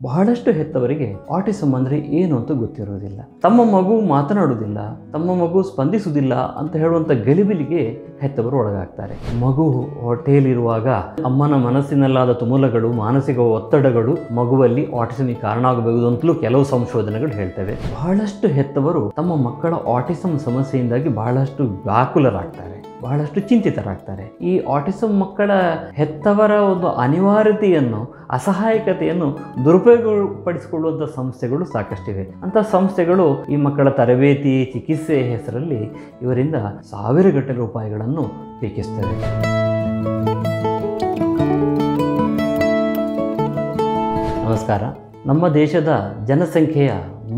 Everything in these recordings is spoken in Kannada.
ಬಹಳಷ್ಟು ಹೆತ್ತವರಿಗೆ ಆಟಿಸಮ್ ಅಂದರೆ ಏನು ಅಂತ ಗೊತ್ತಿರೋದಿಲ್ಲ. ತಮ್ಮ ಮಗು ಮಾತನಾಡುವುದಿಲ್ಲ, ತಮ್ಮ ಮಗು ಸ್ಪಂದಿಸುವುದಿಲ್ಲ ಅಂತ ಹೇಳುವಂಥ ಗಲಿಬಿಲಿಗೆ ಹೆತ್ತವರು ಒಳಗಾಗ್ತಾರೆ. ಮಗು ಹೊಟ್ಟೆಯಲ್ಲಿರುವಾಗ ಅಮ್ಮನ ಮನಸ್ಸಿನಲ್ಲಾದ ತುಮುಲಗಳು, ಮಾನಸಿಕ ಒತ್ತಡಗಳು ಮಗುವಲ್ಲಿ ಆಟಿಸಮ್ಗೆ ಕಾರಣ ಆಗಬಹುದು ಅಂತಲೂ ಕೆಲವು ಸಂಶೋಧನೆಗಳು ಹೇಳ್ತವೆ. ಬಹಳಷ್ಟು ಹೆತ್ತವರು ತಮ್ಮ ಮಕ್ಕಳ ಆಟಿಸಮ್ ಸಮಸ್ಯೆಯಿಂದಾಗಿ ಬಹಳಷ್ಟು ವ್ಯಾಕುಲರಾಗ್ತಾರೆ, ಬಹಳಷ್ಟು ಚಿಂತಿತರಾಗ್ತಾರೆ. ಈ ಆಟಿಸಮ್ ಮಕ್ಕಳ ಹೆತ್ತವರ ಒಂದು ಅನಿವಾರ್ಯತೆಯನ್ನು, ಅಸಹಾಯಕತೆಯನ್ನು ದುರುಪಯೋಗಪಡಿಸಿಕೊಳ್ಳುವಂಥ ಸಂಸ್ಥೆಗಳು ಸಾಕಷ್ಟಿವೆ. ಅಂಥ ಸಂಸ್ಥೆಗಳು ಈ ಮಕ್ಕಳ ತರಬೇತಿ, ಚಿಕಿತ್ಸೆ ಹೆಸರಲ್ಲಿ ಇವರಿಂದ ಸಾವಿರಗಟ್ಟಲೆ ರೂಪಾಯಿಗಳನ್ನು ಟೀಕಿಸ್ತವೆ. ನಮಸ್ಕಾರ. ನಮ್ಮ ದೇಶದ ಜನಸಂಖ್ಯೆಯ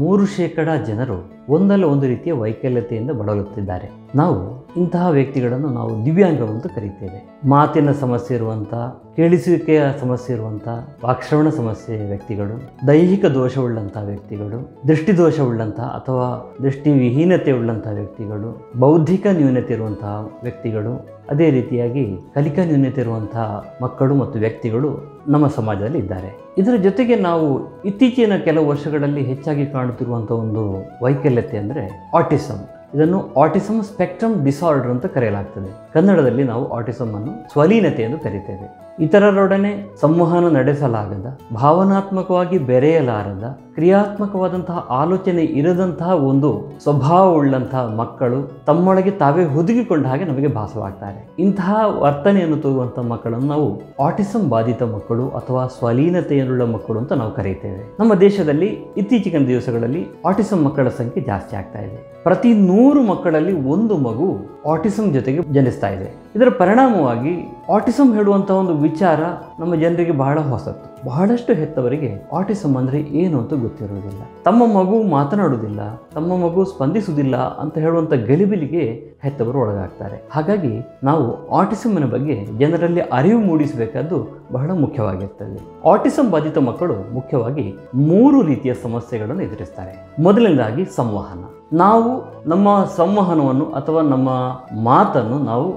3% ಜನರು ಒಂದಲ್ಲ ಒಂದು ರೀತಿಯ ವೈಕಲ್ಯತೆಯಿಂದ ಬಳಲುತ್ತಿದ್ದಾರೆ. ನಾವು ಇಂತಹ ವ್ಯಕ್ತಿಗಳನ್ನು ನಾವು ದಿವ್ಯಾಂಗರು ಅಂತ ಕರೀತೇವೆ. ಮಾತಿನ ಸಮಸ್ಯೆ ಇರುವಂಥ, ಕೇಳಿಸುವಿಕೆಯ ಸಮಸ್ಯೆ ಇರುವಂಥ, ವಾಕ್ಶ್ರವಣ ಸಮಸ್ಯೆ ವ್ಯಕ್ತಿಗಳು, ದೈಹಿಕ ದೋಷವುಳ್ಳಂಥ ವ್ಯಕ್ತಿಗಳು, ದೃಷ್ಟಿದೋಷವುಳ್ಳಂಥ ಅಥವಾ ದೃಷ್ಟಿವಿಹೀನತೆ ಉಳ್ಳಂಥ ವ್ಯಕ್ತಿಗಳು, ಬೌದ್ಧಿಕ ನ್ಯೂನತೆ ಇರುವಂತಹ ವ್ಯಕ್ತಿಗಳು, ಅದೇ ರೀತಿಯಾಗಿ ಕಲಿಕಾ ನ್ಯೂನತೆ ಇರುವಂತಹ ಮಕ್ಕಳು ಮತ್ತು ವ್ಯಕ್ತಿಗಳು ನಮ್ಮ ಸಮಾಜದಲ್ಲಿ ಇದ್ದಾರೆ. ಇದರ ಜೊತೆಗೆ ನಾವು ಇತ್ತೀಚಿನ ಕೆಲವು ವರ್ಷಗಳಲ್ಲಿ ಹೆಚ್ಚಾಗಿ ಕಾಣುತ್ತಿರುವಂಥ ಒಂದು ವೈಕಲ್ಯತೆ ಅಂದರೆ ಆಟಿಸಮ್. ಇದನ್ನು ಆಟಿಸಮ್ ಸ್ಪೆಕ್ಟ್ರಮ್ ಡಿಸಾರ್ಡರ್ ಅಂತ ಕರೆಯಲಾಗ್ತದೆ. ಕನ್ನಡದಲ್ಲಿ ನಾವು ಆಟಿಸಮ್ ಅನ್ನು ಸ್ವಲೀನತೆ ಎಂದು ಕರೀತೇವೆ. ಇತರರೊಡನೆ ಸಂವಹನ ನಡೆಸಲಾಗದ, ಭಾವನಾತ್ಮಕವಾಗಿ ಬೆರೆಯಲಾರದ, ಕ್ರಿಯಾತ್ಮಕವಾದಂತಹ ಆಲೋಚನೆ ಇರದಂತಹ ಒಂದು ಸ್ವಭಾವವುಳ್ಳಂತಹ ಮಕ್ಕಳು ತಮ್ಮೊಳಗೆ ತಾವೇ ಹುದುಗಿಕೊಂಡ ಹಾಗೆ ನಮಗೆ ಭಾಸವಾಗ್ತಾರೆ. ಇಂತಹ ವರ್ತನೆಯನ್ನು ತೋರುವಂತಹ ಮಕ್ಕಳನ್ನು ನಾವು ಆಟಿಸಮ್ ಬಾಧಿತ ಮಕ್ಕಳು ಅಥವಾ ಸ್ವಲೀನತೆಯುಳ್ಳ ಮಕ್ಕಳು ಅಂತ ನಾವು ಕರೀತೇವೆ. ನಮ್ಮ ದೇಶದಲ್ಲಿ ಇತ್ತೀಚಿನ ದಿವಸಗಳಲ್ಲಿ ಆಟಿಸಮ್ ಮಕ್ಕಳ ಸಂಖ್ಯೆ ಜಾಸ್ತಿ ಆಗ್ತಾ ಇದೆ. ಪ್ರತಿ 100 ಮಕ್ಕಳಲ್ಲಿ 1 ಮಗು ಆಟಿಸಮ್ ಜೊತೆಗೆ ಜನಿಸ್ತಾ ಇದೆ. ಇದರ ಪರಿಣಾಮವಾಗಿ ಆಟಿಸಮ್ ಹೇಳುವಂಥ ಒಂದು ವಿಚಾರ ನಮ್ಮ ಜನರಿಗೆ ಬಹಳ ಹೊಸತು. ಬಹಳಷ್ಟು ಹೆತ್ತವರಿಗೆ ಆಟಿಸಮ್ ಅಂದರೆ ಏನು ಅಂತ ಗೊತ್ತಿರುವುದಿಲ್ಲ. ತಮ್ಮ ಮಗು ಮಾತನಾಡುವುದಿಲ್ಲ, ತಮ್ಮ ಮಗು ಸ್ಪಂದಿಸುವುದಿಲ್ಲ ಅಂತ ಹೇಳುವಂಥ ಗಲಿಬಿಲಿಗೆ ಹೆತ್ತವರು ಒಳಗಾಗ್ತಾರೆ. ಹಾಗಾಗಿ ನಾವು ಆಟಿಸಮ್ನ ಬಗ್ಗೆ ಜನರಲ್ಲಿ ಅರಿವು ಮೂಡಿಸಬೇಕಾದ್ದು ಬಹಳ ಮುಖ್ಯವಾಗಿರ್ತದೆ. ಆಟಿಸಮ್ ಬಾಧಿತ ಮಕ್ಕಳು ಮುಖ್ಯವಾಗಿ 3 ರೀತಿಯ ಸಮಸ್ಯೆಗಳನ್ನು ಎದುರಿಸ್ತಾರೆ. ಮೊದಲನೇದಾಗಿ ಸಂವಹನ. ನಾವು ನಮ್ಮ ಸಂವಹನವನ್ನು ಅಥವಾ ನಮ್ಮ ಮಾತನ್ನು ನಾವು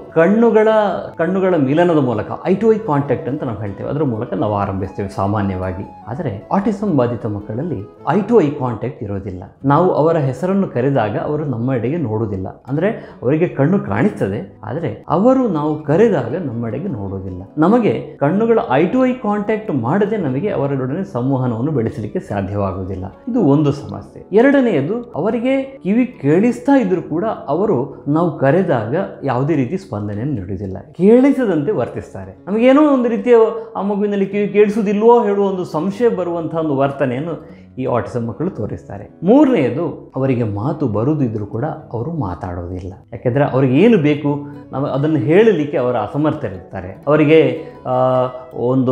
ಕಣ್ಣುಗಳ ಮಿಲನದ ಮೂಲಕ, ಐ ಟು ಐ ಕಾಂಟ್ಯಾಕ್ಟ್ ಅಂತ ನಾವು ಹೇಳ್ತೇವೆ, ಅದರ ಮೂಲಕ ನಾವು ಆರಂಭಿಸ್ತೇವೆ ಸಾಮಾನ್ಯವಾಗಿ. ಆದರೆ ಆಟಿಸಮ್ ಬಾಧಿತ ಮಕ್ಕಳಲ್ಲಿ ಐ ಟು ಐ ಕಾಂಟ್ಯಾಕ್ಟ್ ಇರೋದಿಲ್ಲ. ನಾವು ಅವರ ಹೆಸರನ್ನು ಕರೆದಾಗ ಅವರು ನಮ್ಮೆಡೆಗೆ ನೋಡುವುದಿಲ್ಲ. ಅಂದರೆ ಅವರಿಗೆ ಕಣ್ಣು ಕಾಣಿಸ್ತದೆ, ಆದರೆ ಅವರು ನಾವು ಕರೆದಾಗ ನಮ್ಮೆಡೆಗೆ ನೋಡುವುದಿಲ್ಲ. ನಮಗೆ ಕಣ್ಣುಗಳ ಐ ಟು ಐ ಕಾಂಟ್ಯಾಕ್ಟ್ ಮಾಡದೆ ನಮಗೆ ಅವರೊಡನೆ ಸಂವಹನವನ್ನು ಬೆಳೆಸಲಿಕ್ಕೆ ಸಾಧ್ಯವಾಗುವುದಿಲ್ಲ. ಇದು ಒಂದು ಸಮಸ್ಯೆ. ಎರಡನೆಯದು, ಅವರಿಗೆ ಕಿವಿ ಕೇಳಿಸ್ತಾ ಇದ್ರೂ ಕೂಡ ಅವರು ನಾವು ಕರೆದಾಗ ಯಾವುದೇ ರೀತಿ ಸ್ಪಂದನೆಯನ್ನು ನೀಡುವುದಿಲ್ಲ, ಕೇಳಿಸದಂತೆ ವರ್ತಿಸ್ತಾರೆ. ನಮಗೇನೋ ಒಂದು ರೀತಿಯ ಆ ಮಗುವಿನಲ್ಲಿ ಕಿವಿ ಕೇಳಿಸುವುದಿಲ್ವೋ ಹೇಳುವ ಒಂದು ಸಂಶಯ ಬರುವಂತಹ ಒಂದು ವರ್ತನೆಯನ್ನು ಈ ಆಟಿಸಮ್ ಮಕ್ಕಳು ತೋರಿಸ್ತಾರೆ. ಮೂರನೆಯದು, ಅವರಿಗೆ ಮಾತು ಬರುವುದಿದ್ರೂ ಕೂಡ ಅವರು ಮಾತಾಡೋದಿಲ್ಲ. ಯಾಕೆಂದರೆ ಅವ್ರಿಗೆ ಏನು ಬೇಕು ನಾವು ಅದನ್ನು ಹೇಳಲಿಕ್ಕೆ ಅವರ ಅಸಮರ್ಥರಿರ್ತಾರೆ. ಅವರಿಗೆ ಒಂದು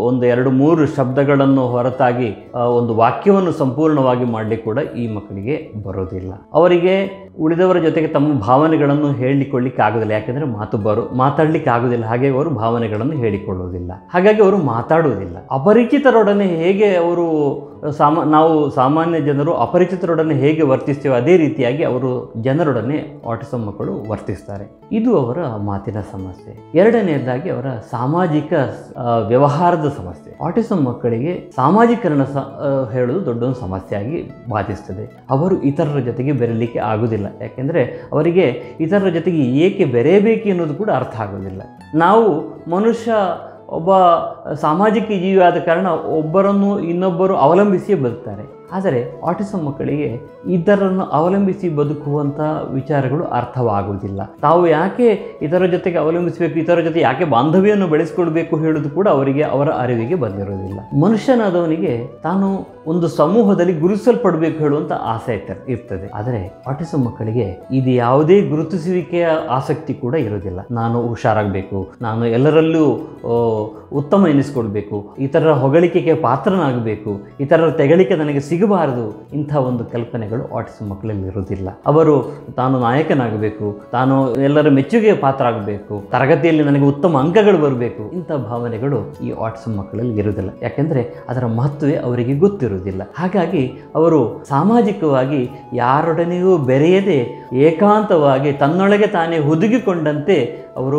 2-3 ಶಬ್ದಗಳನ್ನು ಹೊರತಾಗಿ ಒಂದು ವಾಕ್ಯವನ್ನು ಸಂಪೂರ್ಣವಾಗಿ ಮಾಡಲಿಕ್ಕೆ ಕೂಡ ಈ ಮಕ್ಕಳಿಗೆ ಬರೋದಿಲ್ಲ. ಅವರಿಗೆ ಉಳಿದವರ ಜೊತೆಗೆ ತಮ್ಮ ಭಾವನೆಗಳನ್ನು ಹೇಳಿಕೊಳ್ಳಿಕ್ಕೆ ಆಗೋದಿಲ್ಲ. ಯಾಕೆಂದರೆ ಮಾತಾಡಲಿಕ್ಕೆ ಆಗೋದಿಲ್ಲ. ಹಾಗೆ ಅವರು ಭಾವನೆಗಳನ್ನು ಹೇಳಿಕೊಳ್ಳುವುದಿಲ್ಲ. ಹಾಗಾಗಿ ಅವರು ಮಾತಾಡುವುದಿಲ್ಲ. ಅಪರಿಚಿತರೊಡನೆ ಹೇಗೆ ಅವರು ನಾವು ಸಾಮಾನ್ಯ ಜನರು ಅಪರಿಚಿತರೊಡನೆ ಹೇಗೆ ವರ್ತಿಸ್ತೇವೆ ಅದೇ ರೀತಿಯಾಗಿ ಅವರು ಜನರೊಡನೆ ಆಟಿಸಮ್ ಮಕ್ಕಳು ವರ್ತಿಸ್ತಾರೆ. ಇದು ಅವರ ಮಾತಿನ ಸಮಸ್ಯೆ. ಎರಡನೆಯದಾಗಿ ಅವರ ಸಾಮಾಜಿಕ ವ್ಯವಹಾರದ ಸಮಸ್ಯೆ. ಆಟಿಸಮ್ ಮಕ್ಕಳಿಗೆ ಸಾಮಾಜೀಕರಣ ಹೇಳುವುದು ದೊಡ್ಡ ಸಮಸ್ಯೆಯಾಗಿ ಬಾಧಿಸ್ತದೆ. ಅವರು ಇತರರ ಜೊತೆಗೆ ಬೆರೆಯಲಿಕ್ಕೆ ಆಗುವುದಿಲ್ಲ. ಯಾಕೆಂದರೆ ಅವರಿಗೆ ಇತರರ ಜೊತೆಗೆ ಏಕೆ ಬೆರೆಯಬೇಕು ಎನ್ನುವುದು ಕೂಡ ಅರ್ಥ ಆಗೋದಿಲ್ಲ. ನಾವು ಮನುಷ್ಯ ಒಬ್ಬ ಸಾಮಾಜಿಕ ಜೀವಿಯಾದ ಕಾರಣ ಒಬ್ಬರನ್ನು ಇನ್ನೊಬ್ಬರು ಅವಲಂಬಿಸಿಯೇ ಬದುಕ್ತಾರೆ. ಆದರೆ ಆಟಿಸಮ್ ಮಕ್ಕಳಿಗೆ ಇತರರನ್ನು ಅವಲಂಬಿಸಿ ಬದುಕುವಂಥ ವಿಚಾರಗಳು ಅರ್ಥವಾಗುವುದಿಲ್ಲ. ತಾವು ಯಾಕೆ ಇದರ ಜೊತೆಗೆ ಅವಲಂಬಿಸಬೇಕು, ಇದರ ಜೊತೆ ಯಾಕೆ ಬಾಂಧವ್ಯವನ್ನು ಬೆಳೆಸಿಕೊಳ್ಬೇಕು ಹೇಳೋದು ಕೂಡ ಅವರಿಗೆ ಅವರ ಅರಿವಿಗೆ ಬಂದಿರೋದಿಲ್ಲ. ಮನುಷ್ಯನಾದವನಿಗೆ ತಾನು ಒಂದು ಸಮೂಹದಲ್ಲಿ ಗುರುತಿಸಲ್ಪಡಬೇಕು ಹೇಳುವಂಥ ಆಸೆ ಇರ್ತದೆ. ಆದರೆ ಆಟಿಸಮ್ ಮಕ್ಕಳಿಗೆ ಇದು ಯಾವುದೇ ಗುರುತಿಸುವಿಕೆಯ ಆಸಕ್ತಿ ಕೂಡ ಇರೋದಿಲ್ಲ. ನಾನು ಹುಷಾರಾಗಬೇಕು, ನಾನು ಎಲ್ಲರಲ್ಲೂ ಉತ್ತಮ ಎನಿಸಿಕೊಳ್ಬೇಕು, ಇತರರ ಹೊಗಳಿಕೆಗೆ ಪಾತ್ರನಾಗಬೇಕು, ಇತರರ ತೆಗಳಿಕೆ ನನಗೆ ಸಿಗಬಾರದು, ಇಂಥ ಒಂದು ಕಲ್ಪನೆಗಳು ಆಟಿಸಮ್ ಮಕ್ಕಳಲ್ಲಿ ಇರುವುದಿಲ್ಲ. ಅವರು ತಾನು ನಾಯಕನಾಗಬೇಕು, ತಾನು ಎಲ್ಲರ ಮೆಚ್ಚುಗೆಯ ಪಾತ್ರ ಆಗಬೇಕು, ತರಗತಿಯಲ್ಲಿ ನನಗೆ ಉತ್ತಮ ಅಂಕಗಳು ಬರಬೇಕು, ಇಂಥ ಭಾವನೆಗಳು ಈ ಆಟಿಸಮ್ ಮಕ್ಕಳಲ್ಲಿ ಇರುವುದಿಲ್ಲ. ಯಾಕೆಂದರೆ ಅದರ ಮಹತ್ವವೇ ಅವರಿಗೆ ಗೊತ್ತಿರುವುದಿಲ್ಲ. ಹಾಗಾಗಿ ಅವರು ಸಾಮಾಜಿಕವಾಗಿ ಯಾರೊಡನೆಯೂ ಬೆರೆಯದೆ ಏಕಾಂತವಾಗಿ ತನ್ನೊಳಗೆ ತಾನೇ ಹುದುಗಿಕೊಂಡಂತೆ ಅವರು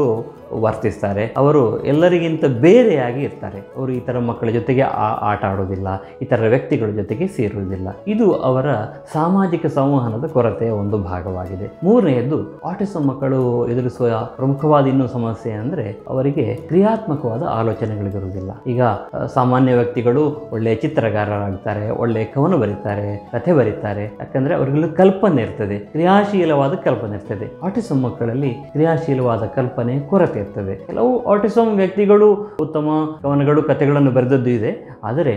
ವರ್ತಿಸ್ತಾರೆ. ಅವರು ಎಲ್ಲರಿಗಿಂತ ಬೇರೆಯಾಗಿ ಇರ್ತಾರೆ. ಅವರು ಇತರ ಮಕ್ಕಳ ಜೊತೆಗೆ ಆಟ ಆಡೋದಿಲ್ಲ, ಇತರ ವ್ಯಕ್ತಿಗಳ ಜೊತೆಗೆ ಸೇರುವುದಿಲ್ಲ. ಇದು ಅವರ ಸಾಮಾಜಿಕ ಸಂವಹನದ ಕೊರತೆಯ ಒಂದು ಭಾಗವಾಗಿದೆ. ಮೂರನೆಯದ್ದು, ಆಟಿಸಂ ಮಕ್ಕಳು ಎದುರಿಸುವ ಪ್ರಮುಖವಾದ ಇನ್ನೂ ಸಮಸ್ಯೆ ಅಂದರೆ ಅವರಿಗೆ ಕ್ರಿಯಾತ್ಮಕವಾದ ಆಲೋಚನೆಗಳಿರುವುದಿಲ್ಲ. ಈಗ ಸಾಮಾನ್ಯ ವ್ಯಕ್ತಿಗಳು ಒಳ್ಳೆಯ ಚಿತ್ರಗಾರರಾಗ್ತಾರೆ, ಒಳ್ಳೆಯ ಕವನ ಬರೀತಾರೆ, ಕಥೆ ಬರೀತಾರೆ. ಯಾಕಂದ್ರೆ ಅವರಿಗೆ ಕಲ್ಪನೆ ಇರ್ತದೆ, ಕ್ರಿಯಾಶೀಲವಾದ ಕಲ್ಪನೆ ಇರ್ತದೆ. ಆಟಿಸಂ ಮಕ್ಕಳಲ್ಲಿ ಕ್ರಿಯಾಶೀಲವಾದ ಕಲ್ಪನೆ ಕೊರತೆ ಇರ್ತದೆ. ಕೆಲವು ಆಟಿಸಂ ವ್ಯಕ್ತಿಗಳು ಉತ್ತಮ ಕವನಗಳು, ಕಥೆಗಳನ್ನು ಬರೆದದ್ದು ಇದೆ. ಆದರೆ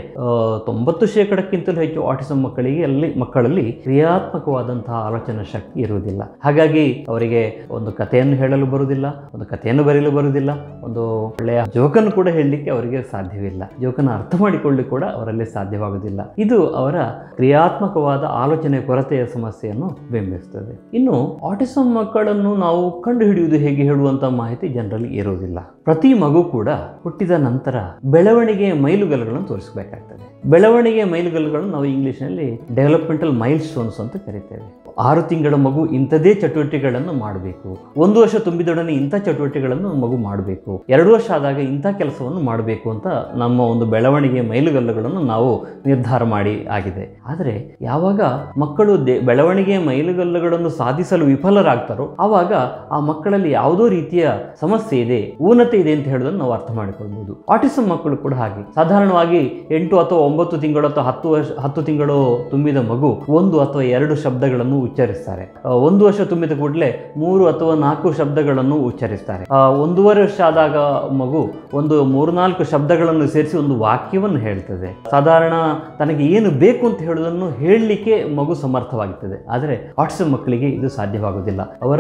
90% ಹೆಚ್ಚು ಆಟಿಸಂ ಮಕ್ಕಳಲ್ಲಿ ಕ್ರಿಯಾತ್ಮಕವಾದಂತಹ ಆಲೋಚನಾ ಶಕ್ತಿ ಇರುವುದಿಲ್ಲ. ಹಾಗಾಗಿ ಅವರಿಗೆ ಒಂದು ಕಥೆಯನ್ನು ಹೇಳಲು ಬರುವುದಿಲ್ಲ, ಒಂದು ಕಥೆಯನ್ನು ಬರೆಯಲು ಬರುವುದಿಲ್ಲ, ಒಂದು ಒಳ್ಳೆಯ ಜೋಕನ್ನು ಕೂಡ ಹೇಳಲಿಕ್ಕೆ ಅವರಿಗೆ ಸಾಧ್ಯವಿಲ್ಲ, ಜೋಕನ್ನು ಅರ್ಥ ಮಾಡಿಕೊಳ್ಳಿ ಕೂಡ ಅವರಲ್ಲಿ ಸಾಧ್ಯವಾಗುವುದಿಲ್ಲ. ಇದು ಅವರ ಕ್ರಿಯಾತ್ಮಕವಾದ ಆಲೋಚನೆ ಕೊರತೆಯ ಸಮಸ್ಯೆಯನ್ನು ಬೆಂಬಲಿಸುತ್ತದೆ. ಇನ್ನು ಆಟಿಸಂ ಮಕ್ಕಳನ್ನು ನಾವು ಕಂಡುಹಿಡಿಯುವುದು ಹೇಗೆ ಹೇಳುವಂತಹ ಮಾಹಿತಿ ಜನರಲ್ಲಿ ಇರುವುದಿಲ್ಲ. ಪ್ರತಿ ಮಗು ಕೂಡ ಹುಟ್ಟಿದ ನಂತರ ಬೆಳವಣಿಗೆಯ ಮೈಲುಗಲ್ಲುಗಳನ್ನು ತೋರಿಸಬೇಕಾಗ್ತದೆ. ಬೆಳವಣಿಗೆಯ ಮೈಲುಗಲ್ಲುಗಳನ್ನು ನಾವು ಇಂಗ್ಲಿಷ್ನಲ್ಲಿ ಡೆವಲಪ್ಮೆಂಟಲ್ ಮೈಲ್ ಸ್ಟೋನ್ಸ್ ಅಂತ ಕರಿತೇವೆ. 6 ತಿಂಗಳ ಮಗು ಇಂಥದೇ ಚಟುವಟಿಕೆಗಳನ್ನು ಮಾಡಬೇಕು, 1 ವರ್ಷ ತುಂಬಿದೊಡನೆ ಇಂಥ ಚಟುವಟಿಕೆಗಳನ್ನು ಮಗು ಮಾಡಬೇಕು, 2 ವರ್ಷ ಆದಾಗ ಇಂಥ ಕೆಲಸವನ್ನು ಮಾಡಬೇಕು ಅಂತ ನಮ್ಮ ಒಂದು ಬೆಳವಣಿಗೆಯ ಮೈಲುಗಲ್ಲುಗಳನ್ನು ನಾವು ನಿರ್ಧಾರ ಮಾಡಿ ಆಗಿದೆ. ಆದರೆ ಯಾವಾಗ ಮಕ್ಕಳು ಬೆಳವಣಿಗೆಯ ಮೈಲುಗಲ್ಲುಗಳನ್ನು ಸಾಧಿಸಲು ವಿಫಲರಾಗ್ತಾರೋ ಆವಾಗ ಆ ಮಕ್ಕಳಲ್ಲಿ ಯಾವುದೋ ರೀತಿಯ ಸಮಸ್ಯೆ ಇದೆ, ಊನತೆ ಇದೆ ಅಂತ ಹೇಳೋದನ್ನು ನಾವು ಅರ್ಥ ಮಾಡಿಕೊಳ್ಬಹುದು. ಆಟಿಸಂ ಮಕ್ಕಳು ಕೂಡ ಹಾಗೆ. ಸಾಧಾರಣವಾಗಿ 8 ಅಥವಾ 9 ತಿಂಗಳು ಅಥವಾ 10 ತಿಂಗಳು ತುಂಬಿದ ಮಗು 1 ಅಥವಾ 2 ಶಬ್ದಗಳನ್ನು ಉಚ್ಚರಿಸ್ತಾರೆ. 1 ವರ್ಷ ತುಂಬಿದ ಕೂಡಲೇ 3 ಅಥವಾ 4 ಶಬ್ದಗಳನ್ನು ಉಚ್ಚರಿಸ್ತಾರೆ. 1.5 ವರ್ಷ ಆದಾಗ ಮಗು 3-4 ಶಬ್ದಗಳನ್ನು ಸೇರಿಸಿ ಒಂದು ವಾಕ್ಯವನ್ನು ಹೇಳ್ತದೆ. ಸಾಧಾರಣ ತನಗೆ ಏನು ಬೇಕು ಅಂತ ಹೇಳುವುದನ್ನು ಹೇಳಲಿಕ್ಕೆ ಮಗು ಸಮರ್ಥವಾಗುತ್ತದೆ. ಆದರೆ ಆಟಿಸಂ ಮಕ್ಕಳಿಗೆ ಇದು ಸಾಧ್ಯವಾಗುವುದಿಲ್ಲ.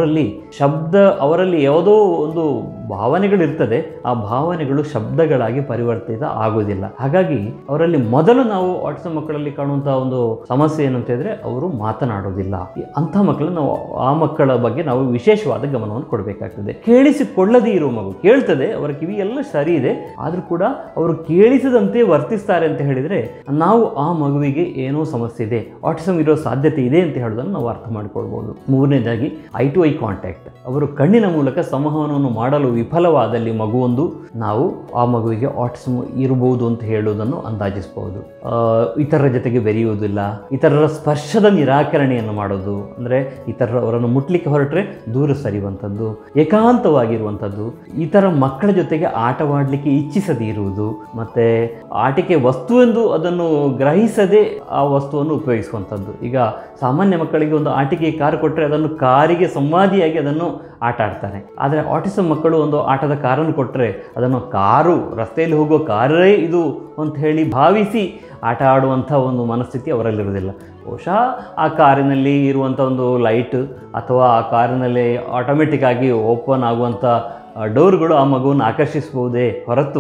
ಅವರಲ್ಲಿ ಯಾವುದೋ ಒಂದು ಭಾವನೆಗಳಿರ್ತದೆ, ಆ ಭಾವನೆಗಳು ಶಬ್ದಗಳಾಗಿ ಪರಿವರ್ತಿತ ಆಗುವುದಿಲ್ಲ. ಹಾಗಾಗಿ ಅವರಲ್ಲಿ ಮೊದಲು ನಾವು ಆಟಿಸಂ ಮಕ್ಕಳಲ್ಲಿ ಕಾಣುವಂತಹ ಒಂದು ಸಮಸ್ಯೆ ಏನು ಅಂತ ಹೇಳಿದ್ರೆ ಅವರು ಮಾತನಾಡೋದಿಲ್ಲ. ಅಂಥ ಮಕ್ಕಳನ್ನು ಆ ಮಕ್ಕಳ ಬಗ್ಗೆ ನಾವು ವಿಶೇಷವಾದ ಗಮನವನ್ನು ಕೊಡಬೇಕಾಗ್ತದೆ. ಕೇಳಿಸಿಕೊಳ್ಳದೇ ಇರುವ ಮಗು ಕೇಳ್ತದೆ, ಅವರ ಕಿವಿ ಎಲ್ಲ ಸರಿ ಇದೆ, ಆದರೂ ಕೂಡ ಅವರು ಕೇಳಿಸದಂತೆ ವರ್ತಿಸ್ತಾರೆ ಅಂತ ಹೇಳಿದರೆ ನಾವು ಆ ಮಗುವಿಗೆ ಏನೋ ಸಮಸ್ಯೆ ಇದೆ, ಆಟಿಸಂ ಇರೋ ಸಾಧ್ಯತೆ ಇದೆ ಅಂತ ಹೇಳೋದನ್ನು ನಾವು ಅರ್ಥ ಮಾಡಿಕೊಳ್ಬಹುದು. ಮೂರನೇದಾಗಿ ಐ ಟು ಐ ಕಾಂಟ್ಯಾಕ್ಟ್. ಅವರು ಕಣ್ಣಿನ ಮೂಲಕ ಸಂವಹನವನ್ನು ಮಾಡಲು ವಿಫಲವಾದಲ್ಲಿ ಮಗುವೊಂದು ನಾವು ಆ ಮಗುವಿಗೆ ಆಟಿಸಂ ಇರಬಹುದು ಅಂತ ಹೇಳುವುದನ್ನು ಅಂದಾಜಿಸಬಹುದು. ಇತರರ ಜೊತೆಗೆ ಬೆರೆಯುವುದಿಲ್ಲ, ಇತರರ ಸ್ಪರ್ಶದ ನಿರಾಕರಣೆಯನ್ನು ಮಾಡೋದು, ಅಂದರೆ ಅವರನ್ನು ಮುಟ್ಲಿಕ್ಕೆ ಹೊರಟ್ರೆ ದೂರ ಸರಿಯುವಂಥದ್ದು, ಏಕಾಂತವಾಗಿರುವಂಥದ್ದು, ಇತರ ಮಕ್ಕಳ ಜೊತೆಗೆ ಆಟವಾಡಲಿಕ್ಕೆ ಇಚ್ಛಿಸದೇ ಇರುವುದು, ಮತ್ತು ಆಟಿಕೆ ವಸ್ತು ಎಂದು ಅದನ್ನು ಗ್ರಹಿಸದೆ ಆ ವಸ್ತುವನ್ನು ಉಪಯೋಗಿಸುವಂಥದ್ದು. ಈಗ ಸಾಮಾನ್ಯ ಮಕ್ಕಳಿಗೆ ಒಂದು ಆಟಿಕೆ ಕಾರು ಕೊಟ್ಟರೆ ಅದನ್ನು ಕಾರಿಗೆ ಸಂವಾದಿಯಾಗಿ ಅದನ್ನು ಆಟ ಆಡ್ತಾರೆ. ಆದರೆ ಆಟಿಸಂ ಮಕ್ಕಳು ಒಂದು ಆಟದ ಕಾರನ್ನು ಕೊಟ್ಟರೆ ಅದನ್ನು ರಸ್ತೆಯಲ್ಲಿ ಹೋಗೋ ಕಾರೇ ಇದು ಅಂತ ಹೇಳಿ ಭಾವಿಸಿ ಆಟ ಆಡುವಂಥ ಒಂದು ಮನಸ್ಥಿತಿ ಅವರಲ್ಲಿರುವುದಿಲ್ಲ. ಬಹುಶಃ ಆ ಕಾರಿನಲ್ಲಿ ಇರುವಂಥ ಒಂದು ಲೈಟ್ ಅಥವಾ ಆ ಕಾರಿನಲ್ಲಿ ಆಟೋಮೆಟಿಕ್ ಆಗಿ ಓಪನ್ ಆಗುವಂಥ ಡೋರ್ಗಳು ಆ ಮಗುವನ್ನು ಆಕರ್ಷಿಸಬಹುದೇ ಹೊರತು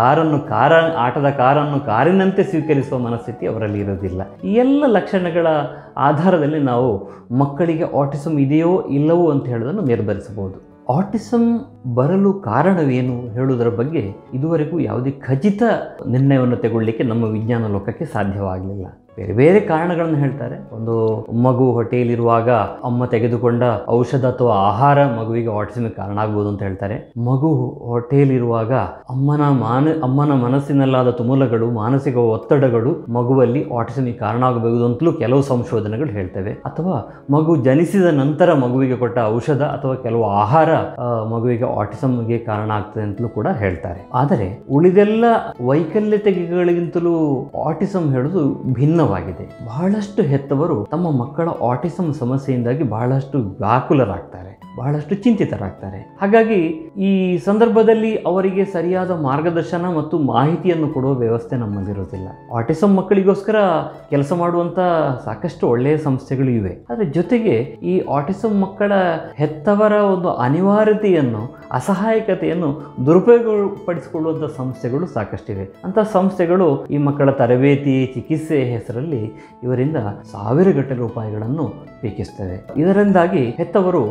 ಆಟದ ಕಾರನ್ನು ಕಾರಿನಂತೆ ಸ್ವೀಕರಿಸುವ ಮನಸ್ಥಿತಿ ಅವರಲ್ಲಿ ಇರೋದಿಲ್ಲ. ಈ ಎಲ್ಲ ಲಕ್ಷಣಗಳ ಆಧಾರದಲ್ಲಿ ನಾವು ಮಕ್ಕಳಿಗೆ ಆಟಿಸಂ ಇದೆಯೋ ಇಲ್ಲವೋ ಅಂತ ಹೇಳೋದನ್ನು ನಿರ್ಧರಿಸಬಹುದು. ಆಟಿಸಂ ಬರಲು ಕಾರಣವೇನು ಹೇಳುವುದರ ಬಗ್ಗೆ ಇದುವರೆಗೂ ಯಾವುದೇ ಖಚಿತ ನಿರ್ಣಯವನ್ನು ತೆಗೊಳ್ಳಲಿಕ್ಕೆ ನಮ್ಮ ವಿಜ್ಞಾನ ಲೋಕಕ್ಕೆ ಸಾಧ್ಯವಾಗಲಿಲ್ಲ. ಬೇರೆ ಬೇರೆ ಕಾರಣಗಳನ್ನು ಹೇಳ್ತಾರೆ. ಒಂದು ಮಗು ಹೊಟ್ಟೆಯಲ್ಲಿರುವಾಗ ಅಮ್ಮ ತೆಗೆದುಕೊಂಡ ಔಷಧ ಅಥವಾ ಆಹಾರ ಮಗುವಿಗೆ ಆಟಿಸಮ್ಗೆ ಕಾರಣ ಆಗ್ಬೋದು ಅಂತ ಹೇಳ್ತಾರೆ. ಮಗು ಹೊಟ್ಟೆಯಲ್ಲಿರುವಾಗ ಅಮ್ಮನ ಮನಸ್ಸಿನಲ್ಲಾದ ತುಮುಲಗಳು, ಮಾನಸಿಕ ಒತ್ತಡಗಳು ಮಗುವಲ್ಲಿ ಆಟಿಸಮ್ಗೆ ಕಾರಣ ಆಗಬಹುದು ಅಂತಲೂ ಕೆಲವು ಸಂಶೋಧನೆಗಳು ಹೇಳ್ತವೆ. ಅಥವಾ ಮಗು ಜನಿಸಿದ ನಂತರ ಮಗುವಿಗೆ ಕೊಟ್ಟ ಔಷಧ ಅಥವಾ ಕೆಲವು ಆಹಾರ ಮಗುವಿಗೆ ಆಟಿಸಮ್ಗೆ ಕಾರಣ ಆಗ್ತದೆ ಅಂತಲೂ ಕೂಡ ಹೇಳ್ತಾರೆ. ಆದರೆ ಉಳಿದೆಲ್ಲ ವೈಕಲ್ಯತೆಗಳಿಗಿಂತಲೂ ಆಟಿಸಂ ಹೇಳೋದು ಭಿನ್ನವಾಗಿದೆ. ಬಹಳಷ್ಟು ಹೆತ್ತವರು ತಮ್ಮ ಮಕ್ಕಳ ಆಟಿಸಂ ಸಮಸ್ಯೆಯಿಂದಾಗಿ ಬಹಳಷ್ಟು ವ್ಯಾಕುಲರಾಗ್ತಾರೆ, ಬಹಳಷ್ಟು ಚಿಂತಿತರಾಗ್ತಾರೆ. ಹಾಗಾಗಿ ಈ ಸಂದರ್ಭದಲ್ಲಿ ಅವರಿಗೆ ಸರಿಯಾದ ಮಾರ್ಗದರ್ಶನ ಮತ್ತು ಮಾಹಿತಿಯನ್ನು ಕೊಡುವ ವ್ಯವಸ್ಥೆ ನಮ್ಮಲ್ಲಿರೋದಿಲ್ಲ. ಆಟಿಸಂ ಮಕ್ಕಳಿಗೋಸ್ಕರ ಕೆಲಸ ಮಾಡುವಂಥ ಸಾಕಷ್ಟು ಒಳ್ಳೆಯ ಸಂಸ್ಥೆಗಳು ಇವೆ. ಅದರ ಜೊತೆಗೆ ಈ ಆಟಿಸಂ ಮಕ್ಕಳ ಹೆತ್ತವರ ಒಂದು ಅನಿವಾರ್ಯತೆಯನ್ನು, ಅಸಹಾಯಕತೆಯನ್ನು ದುರುಪಯೋಗಪಡಿಸಿಕೊಳ್ಳುವಂಥ ಸಂಸ್ಥೆಗಳು ಸಾಕಷ್ಟಿವೆ. ಅಂಥ ಸಂಸ್ಥೆಗಳು ಈ ಮಕ್ಕಳ ತರಬೇತಿ, ಚಿಕಿತ್ಸೆ ಹೆಸರಲ್ಲಿ ಇವರಿಂದ 1000ಗಟ್ಟಲೆ ರೂಪಾಯಿಗಳನ್ನು ಬೇಕಿಸ್ತವೆ. ಇದರಿಂದಾಗಿ ಹೆತ್ತವರು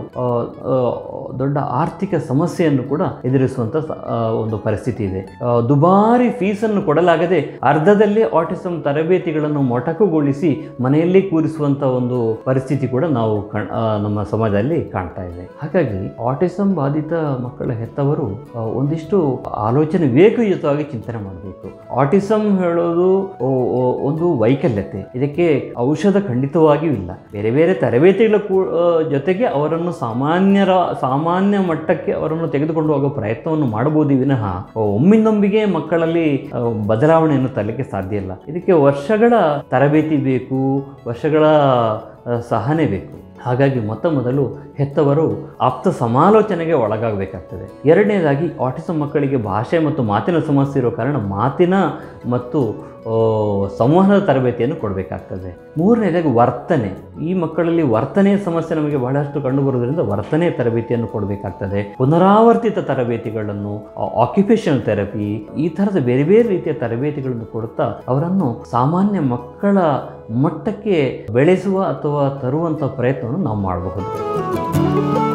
ದೊಡ್ಡ ಆರ್ಥಿಕ ಸಮಸ್ಯೆಯನ್ನು ಕೂಡ ಎದುರಿಸುವಂಥ ಒಂದು ಪರಿಸ್ಥಿತಿ ಇದೆ. ದುಬಾರಿ ಫೀಸನ್ನು ಕೊಡಲಾಗದೆ ಅರ್ಧದಲ್ಲೇ ಆಟಿಸಮ್ ತರಬೇತಿಗಳನ್ನು ಮೊಟಕುಗೊಳಿಸಿ ಮನೆಯಲ್ಲೇ ಕೂರಿಸುವಂಥ ಒಂದು ಪರಿಸ್ಥಿತಿ ಕೂಡ ನಾವು ನಮ್ಮ ಸಮಾಜದಲ್ಲಿ ಕಾಣ್ತಾ ಇದೆ. ಹಾಗಾಗಿ ಆಟಿಸಮ್ ಬಾಧಿತ ಮಕ್ಕಳ ಹೆತ್ತವರು ಒಂದಿಷ್ಟು ಆಲೋಚನೆ ವಿವೇಕಯುತವಾಗಿ ಚಿಂತನೆ ಮಾಡಬೇಕು. ಆಟಿಸಮ್ ಹೇಳೋದು ಒಂದು ವೈಕಲ್ಯತೆ, ಇದಕ್ಕೆ ಔಷಧ ಖಂಡಿತವಾಗಿಯೂ ಇಲ್ಲ. ಬೇರೆ ಬೇರೆ ತರಬೇತಿಗಳ ಜೊತೆಗೆ ಅವರನ್ನು ಸಾಮಾನ್ಯ ಮಟ್ಟಕ್ಕೆ ಅವರನ್ನು ತೆಗೆದುಕೊಂಡು ಹೋಗೋ ಪ್ರಯತ್ನವನ್ನು ಮಾಡಬಹುದು ವಿನಃ ಒಮ್ಮಿಂದೊಮ್ಮಿಗೆ ಮಕ್ಕಳಲ್ಲಿ ಬದಲಾವಣೆಯನ್ನು ತರಲಿಕ್ಕೆ ಸಾಧ್ಯ ಇಲ್ಲ. ಇದಕ್ಕೆ ವರ್ಷಗಳ ತರಬೇತಿ ಬೇಕು, ವರ್ಷಗಳ ಸಹನೆ ಬೇಕು. ಹಾಗಾಗಿ ಮೊದಲು ಹೆತ್ತವರು ಆಪ್ತ ಸಮಾಲೋಚನೆಗೆ ಒಳಗಾಗಬೇಕಾಗ್ತದೆ. ಎರಡನೇದಾಗಿ ಆಟಿಸಮ್ ಮಕ್ಕಳಿಗೆ ಭಾಷೆ ಮತ್ತು ಮಾತಿನ ಸಮಸ್ಯೆ ಇರೋ ಕಾರಣ ಮಾತಿನ ಮತ್ತು ಸಂವಹನದ ತರಬೇತಿಯನ್ನು ಕೊಡಬೇಕಾಗ್ತದೆ. ಮೂರನೇದಾಗಿ ವರ್ತನೆ, ಈ ಮಕ್ಕಳಲ್ಲಿ ವರ್ತನೆಯ ಸಮಸ್ಯೆ ನಮಗೆ ಬಹಳಷ್ಟು ಕಂಡುಬರುವುದರಿಂದ ವರ್ತನೆಯ ತರಬೇತಿಯನ್ನು ಕೊಡಬೇಕಾಗ್ತದೆ. ಪುನರಾವರ್ತಿತ ತರಬೇತಿಗಳನ್ನು, ಆಕ್ಯುಪೇಷನಲ್ ಥೆರಪಿ, ಈ ಥರದ ಬೇರೆ ಬೇರೆ ರೀತಿಯ ತರಬೇತಿಗಳನ್ನು ಕೊಡುತ್ತಾ ಅವರನ್ನು ಸಾಮಾನ್ಯ ಮಕ್ಕಳ ಮಟ್ಟಕ್ಕೆ ಬೆಳೆಸುವ ಅಥವಾ ತರುವಂಥ ಪ್ರಯತ್ನವನ್ನು ನಾವು ಮಾಡಬಹುದು.